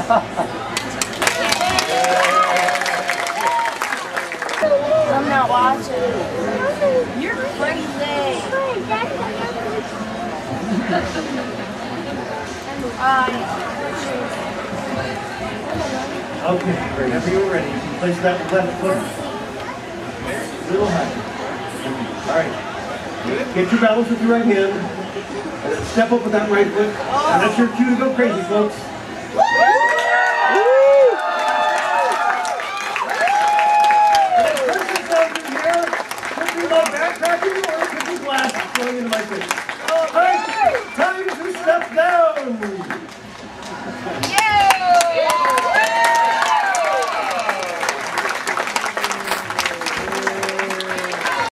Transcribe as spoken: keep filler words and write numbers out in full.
I'm not watching. You're crazy. Okay, whenever you're ready, you can place that left foot a little higher. All right. Get your balance with your right hand. And then step up with that right foot. And that's your cue to go crazy, folks. Backpacking or picking glass going into my face.